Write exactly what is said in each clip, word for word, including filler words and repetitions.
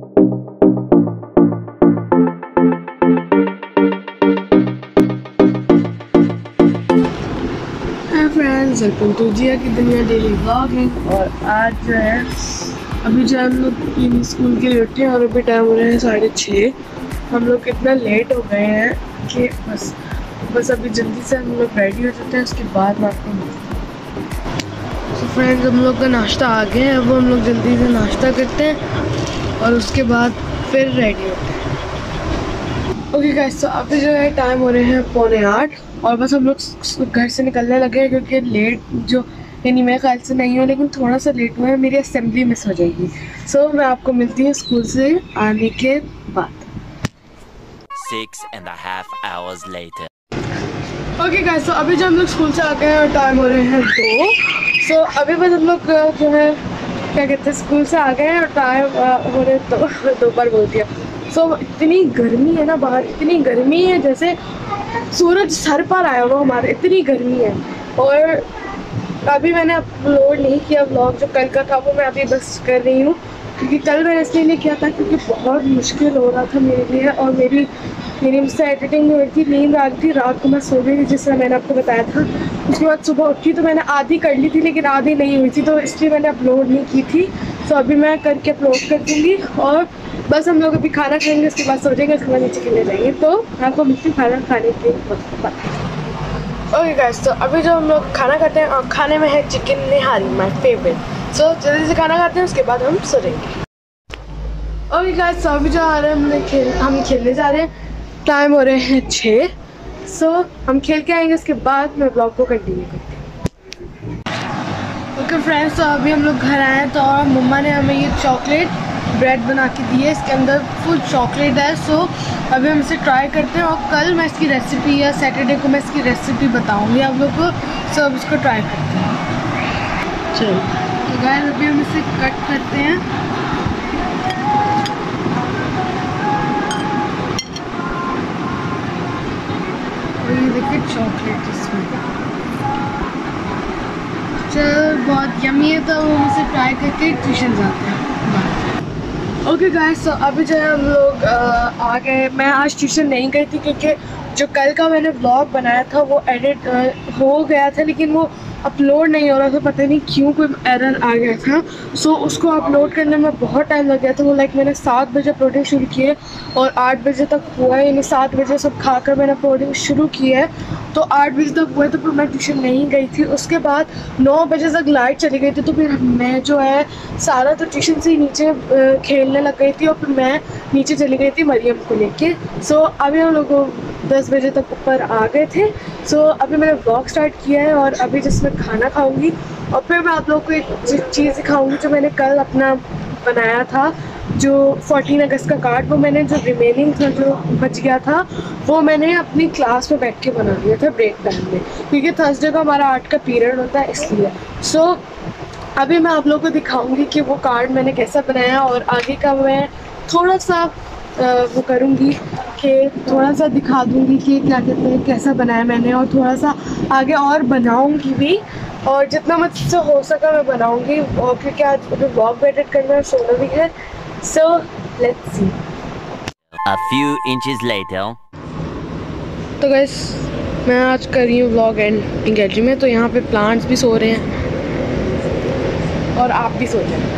Friends, welcome to जिया की दुनिया daily vlogging. और आज जो है अभी जो हम लोग स्कूल के लिए उठे हैं और अभी टाइम हो रहे हैं साढ़े छः। हम लोग इतना लेट हो गए हैं कि बस बस अभी जल्दी से हम लोग रेडी हो जाते हैं, उसके बाद मैं आपको मिलती हूँ। तो फ्रेंड्स, हम लोग का नाश्ता आ गया है, वो हम लोग जल्दी से नाश्ता करते हैं और उसके बाद फिर रेडी होते हैं। ओके गाइस, तो अभी जो है टाइम हो रहे हैं पौने आठ और बस हम लोग घर से निकलने लगे हैं क्योंकि लेट जो यानी मेरे ख्याल से नहीं हो लेकिन थोड़ा सा लेट हुआ है, मेरी असेंबली मिस हो जाएगी। सो so, मैं आपको मिलती हूँ स्कूल से आने के बाद। Six and a half hours later. Okay guys, तो अभी जो हम लोग स्कूल से आ गए हैं और टाइम हो रहे हैं दो। सो so, अभी बस हम लोग जो है क्या कहते हैं स्कूल से आ गए हैं और टाइम हो रहे तो दोपहर बोल दिया। सो so, इतनी गर्मी है ना बाहर, इतनी गर्मी है जैसे सूरज सर पर आया हुआ हमारे, इतनी गर्मी है। और अभी मैंने अपलोड नहीं किया व्लॉग, जो कल का था वो मैं अभी बस कर रही हूँ क्योंकि कल मैंने इसलिए नहीं किया था क्योंकि बहुत मुश्किल हो रहा था मेरे लिए और मेरी मेरी मुझसे एडिटिंग हो रही थी, नींद आ रही थी, रात को मैं सो गई थी जिस तरह मैंने आपको बताया था। उसके बाद सुबह उठी तो मैंने आधी कर ली थी लेकिन आधी नहीं हुई थी, तो इसलिए मैंने अपलोड नहीं की थी। तो अभी मैं करके अपलोड कर दूँगी और बस हम लोग अभी खाना खाएंगे, उसके बाद सो जाएंगे, उसके बाद नीचे खेलने जाएंगे। तो आपको मिलती हूँ खाना खाने के बाद। ओके गाइस, तो अभी जो हम लोग खाना खाते हैं और खाने में है chicken nihari, my favourite. So जल्दी से खाना खाते हैं, उसके बाद हम सो जाएंगे। ओके गाइस, तो अभी जो आ रहे हैं हमने खेल हम खेलने जा रहे हैं, टाइम हो रहे हैं छः। सो हम खेल के आएंगे, उसके बाद मैं ब्लॉग को कंटिन्यू करती हूँ। ओके फ्रेंड्स, तो अभी हम लोग घर आए हैं तो मम्मा ने हमें ये चॉकलेट ब्रेड बना के दी है, इसके अंदर फुल चॉकलेट है। सो अभी हम इसे ट्राई करते हैं और कल मैं इसकी रेसिपी या सैटरडे को मैं इसकी रेसिपी बताऊंगी आप लोग को। सो अब इसको ट्राई करते हैं। चलो तो गाइस, अभी हम इसे कट करते हैं। और ये देखिए चॉकलेट इसमें, चल बहुत यम्मी है। तो हम इसे ट्राई करके ट्यूशन जाते हैं। ओके गाइस, तो अभी जो है हम लोग आ गए। मैं आज ट्यूशन नहीं गई थी क्योंकि जो कल का मैंने ब्लॉग बनाया था वो एडिट हो गया था लेकिन वो अपलोड नहीं हो रहा था, पता नहीं क्यों कोई एरर आ गया था। सो so, उसको अपलोड करने में बहुत टाइम लग गया था। वो लाइक मैंने सात बजे अपलोडिंग शुरू की है और आठ बजे तक हुआ है, यानी सात बजे सब खाकर मैंने अपलोडिंग शुरू की है तो आठ बजे तक हुआ है। तो फिर मैं ट्यूशन नहीं गई थी। उसके बाद नौ बजे तक लाइट चली गई थी तो फिर मैं जो है सारा तो ट्यूशन से ही नीचे खेलने लग गई थी और फिर मैं नीचे चली गई थी मरियम को लेके। सो so, अभी हम लोग दस बजे तक ऊपर आ गए थे। सो so, अभी मैंने ब्लॉग स्टार्ट किया है और अभी जिसमें खाना खाऊंगी और फिर मैं आप लोग को एक चीज़ दिखाऊंगी जो मैंने कल अपना बनाया था, जो चौदह अगस्त का कार्ड। वो मैंने जो रिमेनिंग था जो बच गया था वो मैंने अपनी क्लास में बैठ के बना लिया था ब्रेक टाइम में, क्योंकि थर्सडे को हमारा आर्ट का पीरियड होता है इसलिए। सो so, अभी मैं आप लोगों को दिखाऊंगी कि वो कार्ड मैंने कैसा बनाया और आगे का मैं थोड़ा सा आ, वो करूँगी कि थोड़ा सा दिखा दूँगी कि क्या कहते हैं कैसा बनाया मैंने, और थोड़ा सा आगे और बनाऊँगी भी और जितना मुझसे हो सका मैं बनाऊँगी। और क्योंकि आज ब्लॉग भी एडिट करना है, सोना भी है। So let's see. A few inches later. तो गाइस, मैं आज कर रही हूँ व्लॉग एंड गैलरी में, तो यहाँ पे प्लांट्स भी सो रहे हैं और आप भी सो जाए।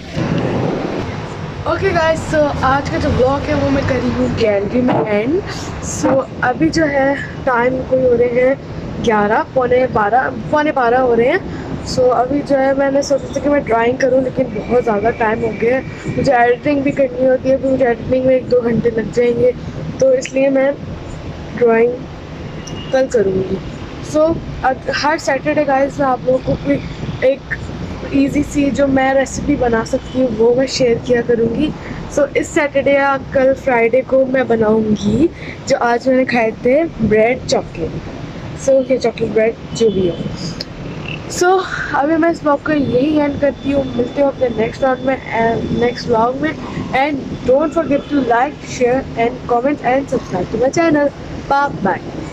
ओके गाइस, सो आज का जो व्लॉग है वो मैं कर रही हूँ गैलरी में एंड। सो अभी जो है टाइम कोई हो रहे हैं ग्यारह पौने बारह पौने बारह हो रहे हैं। सो so, अभी जो है मैंने सोचा था कि मैं ड्राइंग करूं लेकिन बहुत ज़्यादा टाइम हो गया है, मुझे एडिटिंग भी करनी होती है, फिर मुझे एडिटिंग में एक दो घंटे लग जाएंगे, तो इसलिए मैं ड्राइंग कल करूँगी। सो so, हर सैटरडे गाइस मैं आप लोगों को एक इजी सी जो मैं रेसिपी बना सकती हूँ वो मैं शेयर किया करूँगी। सो so, इस सैटरडे या कल फ्राइडे को मैं बनाऊँगी जो आज मैंने खाए थे ब्रेड चॉकलेट। सो ये चॉकलेट ब्रेड जो भी हो। सो so, अभी मैं इस ब्लॉग को यही एंड करती हूँ, मिलते हो अपने नेक्स्ट व्लॉग में नेक्स्ट व्लॉग में and don't forget to like share and comment and subscribe to my channel. Bye bye.